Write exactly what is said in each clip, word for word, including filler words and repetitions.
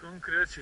konkrečiai.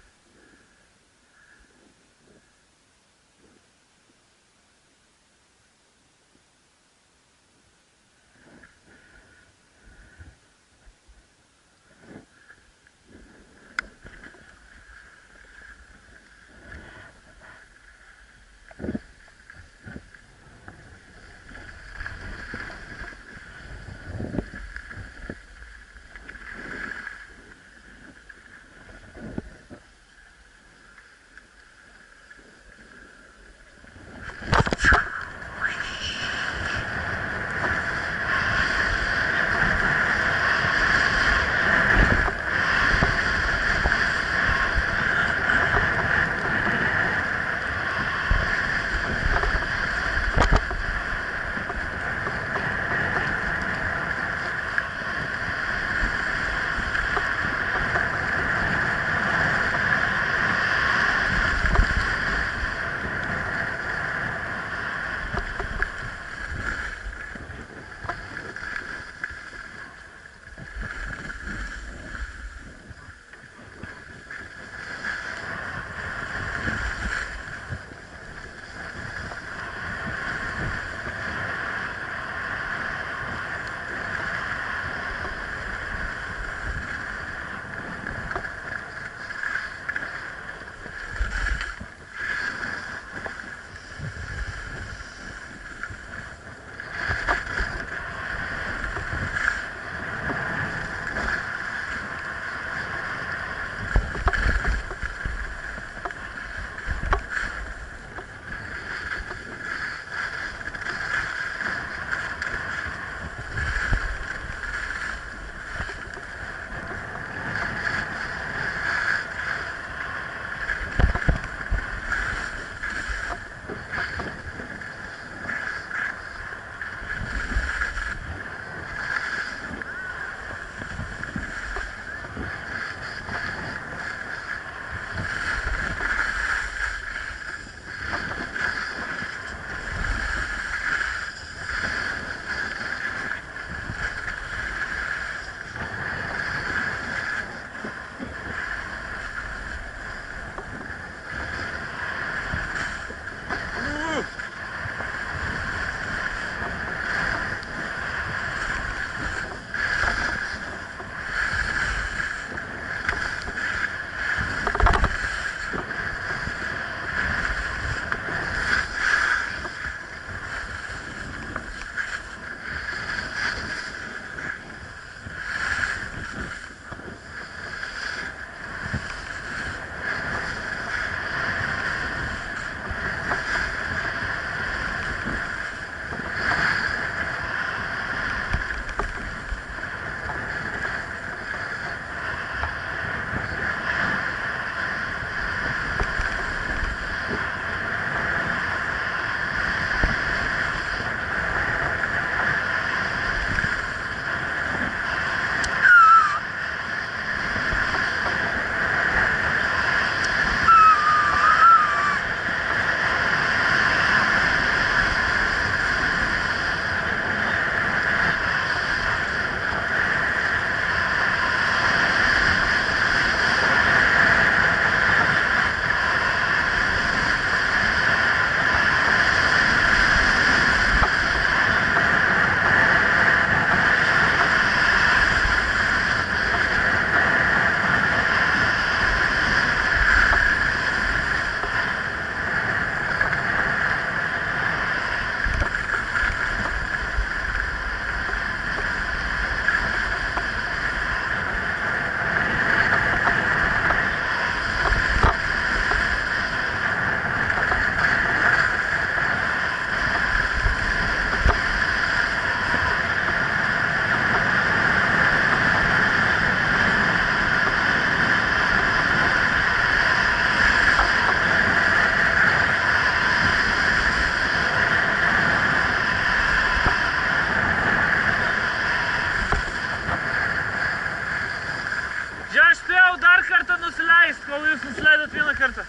kol jūs nusileidot vieną kartą.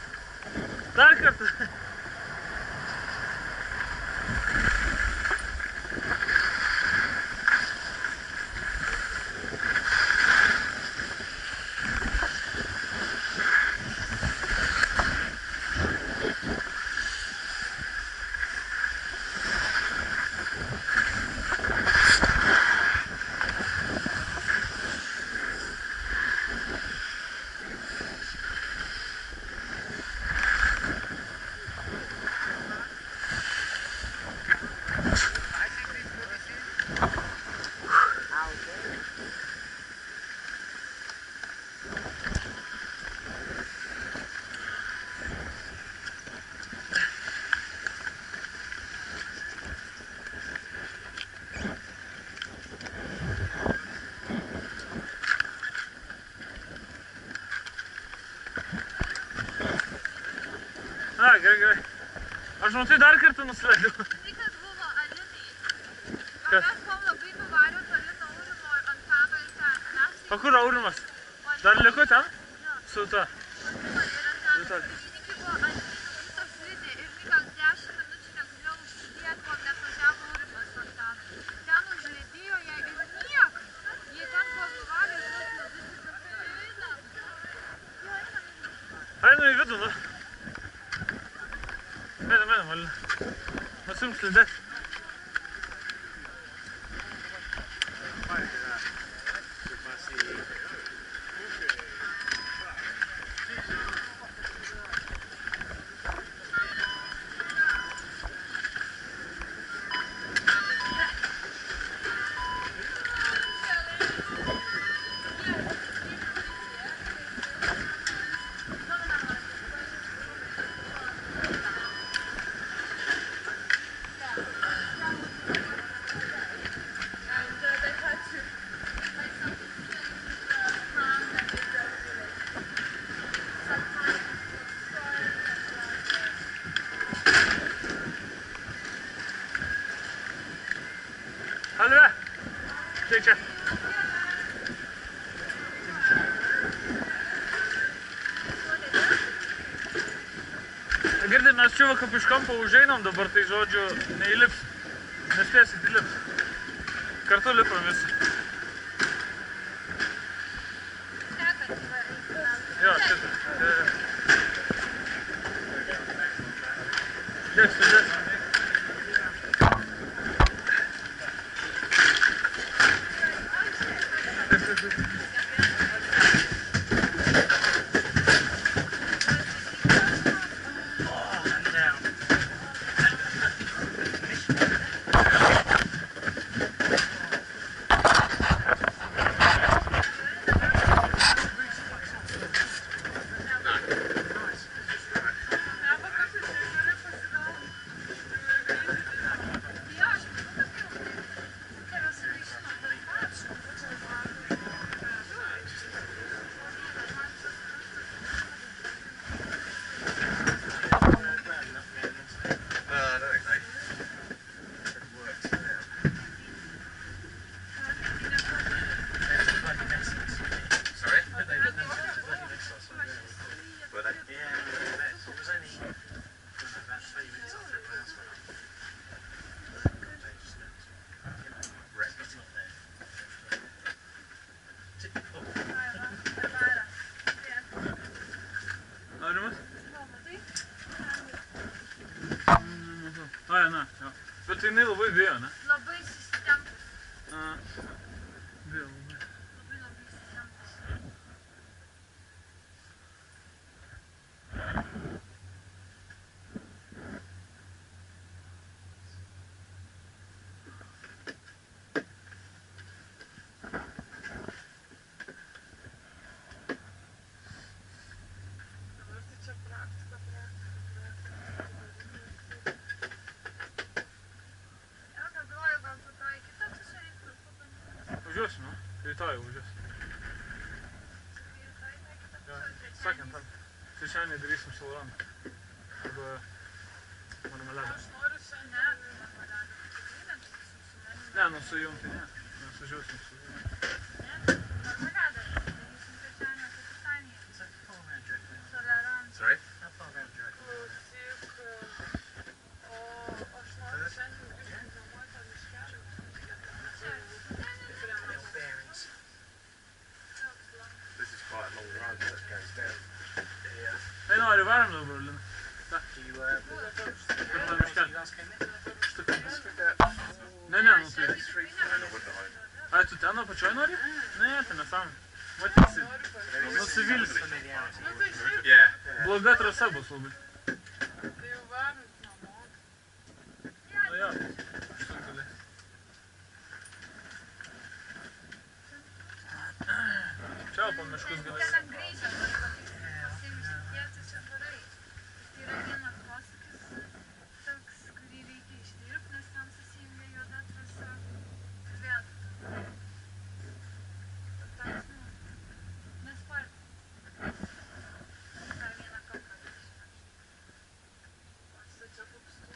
Dar kartą. Aš matai dar kartą nusileidau. Nikas buvo Alinai. Kas? Mes buvom labai nuvarę toli nuo Aurimo Antano ir ten. O kur Aurimas? Dar liko ten? Su ta. Ir Antanas. Ir Niki buvo ant viso slidė ir Nikas dešimt minučių negalėjo užsidėti, kol neatvažiavo Aurimas su Antanu. Ten užlėdėjo ją ir niek. Jie ten buvo nuvarę ir tuos ledus ir einam. Jo, einam. Einam į vidų, nu. Einam, einam, Alina. Nusimk slides. Hadi be. Çek çek. Girdi, mes čia va kaip iš kampo užeinam dabar, tai žodžiu, neįlips. Nespėsit įlips. Kartu lipam visi. Jo, šitą. Dėk, sudės. Ai, na, jo. Bet jinai labai bijo, ne? Labai įsistempus. A, bijo labai. Labai labai įsistempus. Dabar tai čia praktika, praktika, praktika. Važiuosiu, nu. Rytoj važiuosiu. Jo, sakėm tam. Trečiadienį darysim šalorantą. Arba marmeladą. Aš noriu šiandien marmeladą. Tikrai nedarysim su manim. Ne, nu su jum tai ne. Mes važiuosim su jum. Ne, marmeladą. Darysim trečiadienį ketvirtadienį. Šalorantą. Sorry? Klausyk. O aš noriu šiandien grįžti namo tą miškelį. This is quite a long run that goes down. Yeah. Ei, nori, varam dabar, Lina. Do you, uh, Pirmą miškelį. you guys came in? Štuką. Uh, Ne, ne, nu tai. Ai, tu ten apačioj nori? Ne, tai nesąmonė. Matysi. Nusivilsi. Yeah. Bloga trasa bus labai. Tai jau varom namo. Nu jo, štukali. Čia po miškus gali. Ten ant greičio, pasiimi šitie, čia varai. Tai yra vienas posūkis, toks, kurį reikia išdirbti, nes ten susijungia juoda trasa. Ir vėl. Toks, nu, nespartu. Dar vieną kampą reikia išvežti. O su čia pupstu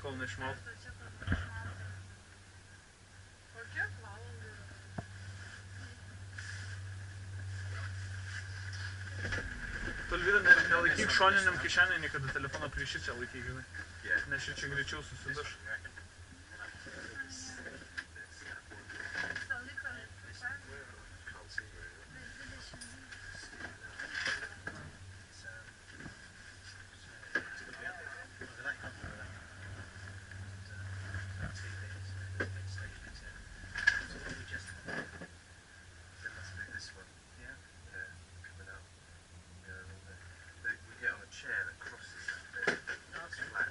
kol neišmalt. O kiek valandų yra? Tu Alvyda ne, nelaikyk šoniniam kišenį, niekada telefono prie šičia laikyk, žinai. Yeah. Nes šičia greičiau susiduš. Visą laiką Can't see very well. dvidešimt. There must be this one. Yeah. Yeah, coming out. Yeah, along there. They, we get on a chair that crosses that bit. It's flat.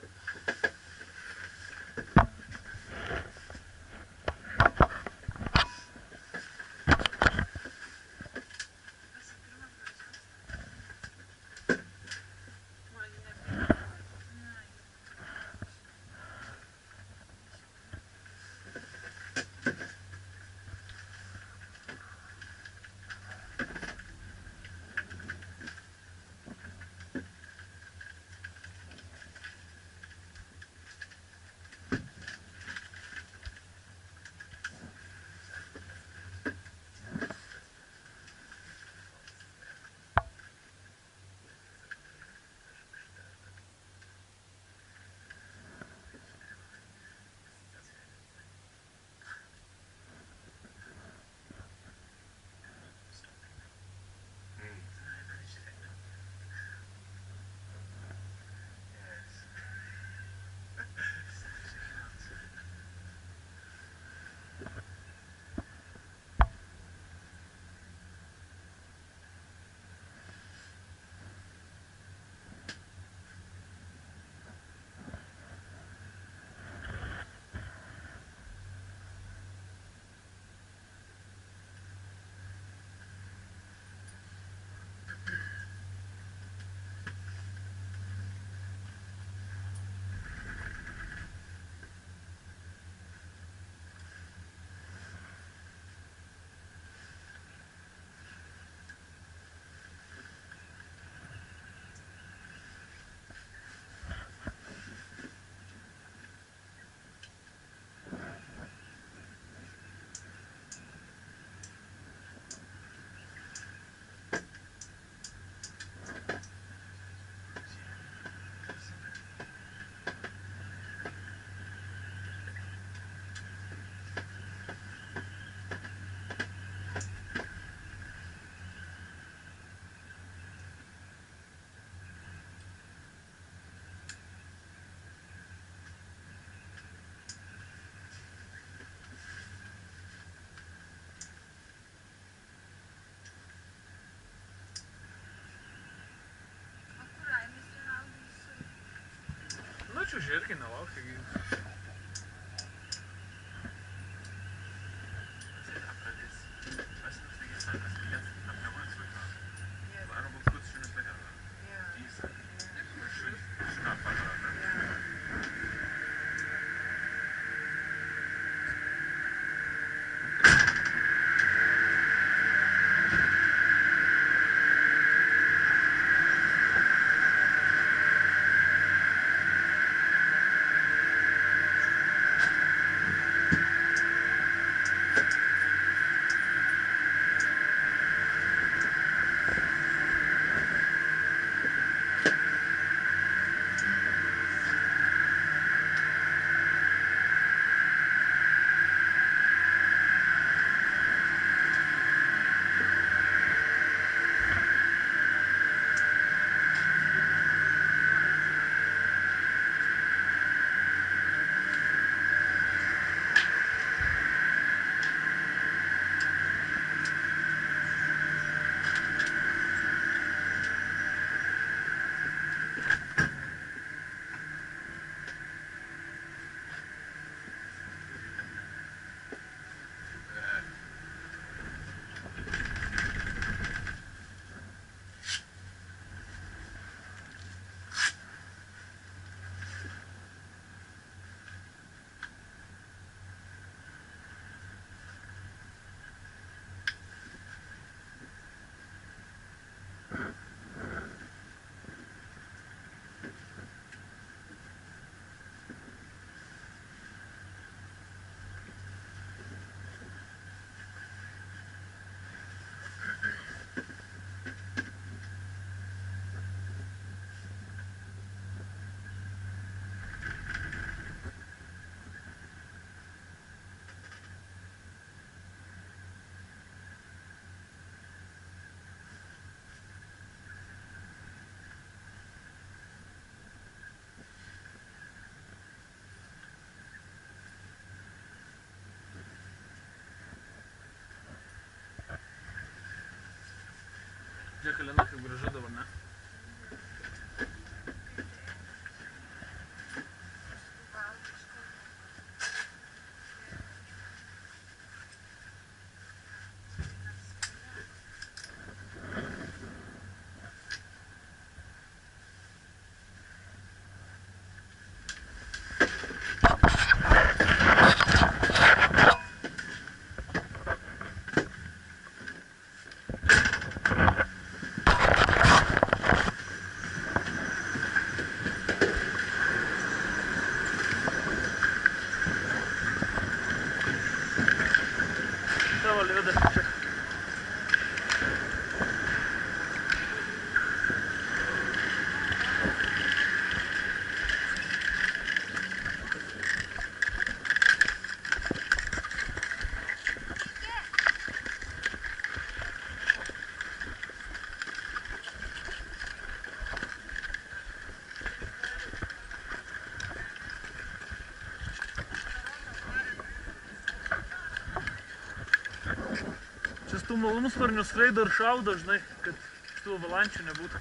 Man nepirka. Nu, čiuži irgi nelaukia. gi. Žiūrėk, Elena, kaip gražu dabar, ne? Tavo Livida, čia. Čia tų malūnsparnių skraido ir šaudo, žinai, kad šitų avalančių nebūtų.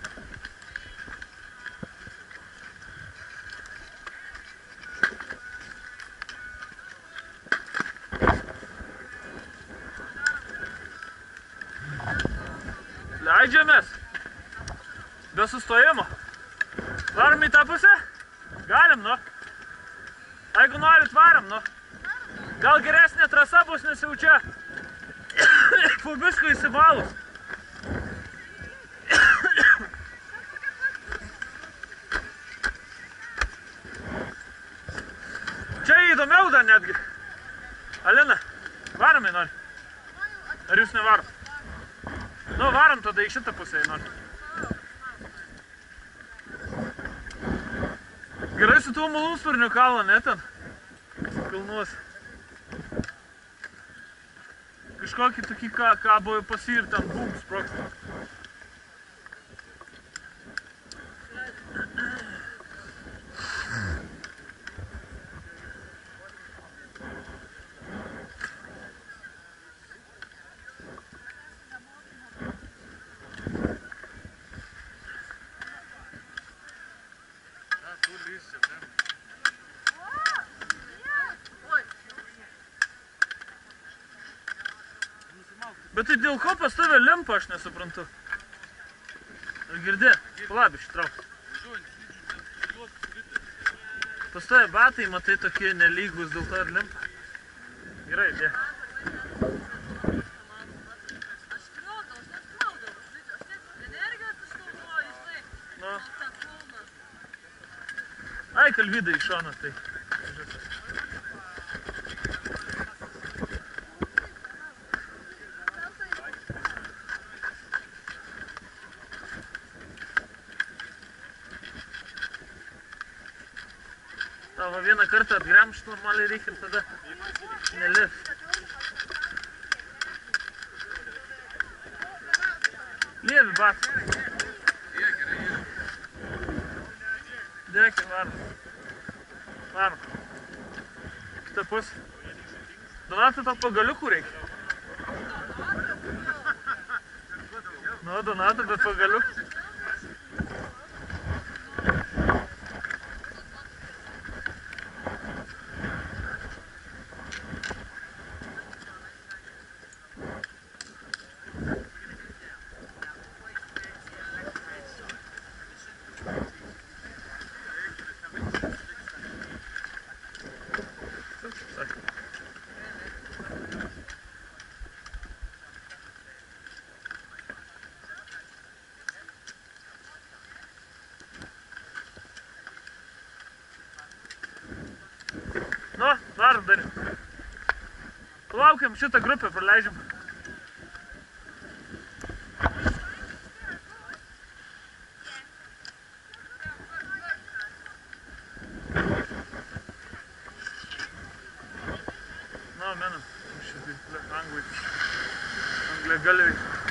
Leidžiamės. Be sustojimo. Varom į tą pusę? Galim, nu. Jeigu norit, varom, nu. Gal geresnė trasa bus, nes jau čia po visko įsivalus. Čia įdomiau dar netgi. Alina, varomai nori? Ar jūs nevarom? Nu, varom tada į šitą pusę nori. Gerai su tuo malūnsparniu kalną, ne ten? Kalnuos. Kažkokį tokį kabo pasi ir ten bum sproksta. Bet tai dėl ko pas tave limpa, aš nesuprantu. Ar girdė? Palauk, ištrauk. Pas tave batai, matai, tokie nelygus, dėl to ir limpa. Gerai, dė. Nu. Ai, kalvidai iš šono, tai. Tavo vieną kartą atgremšt normaliai reikia ir tada nelis. Lievi bat. Dėkį, varom. Varom. Kita pusė. Donatai, tau pagaliukų reikia. Nu, Donatai, bet pagaliukų. Nu, varom dar. Palaukiam šitą grupę, praleidžiam. Nu, menam, šitai anglai, anglai galviai.